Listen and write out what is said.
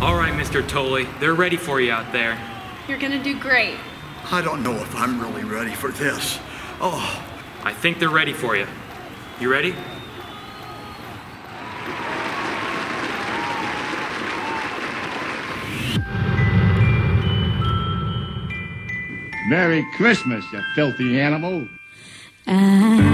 All right, Mr. Tolley, they're ready for you out there. You're gonna do great. I don't know if I'm really ready for this. Oh. I think they're ready for you. You ready? Merry Christmas, you filthy animal.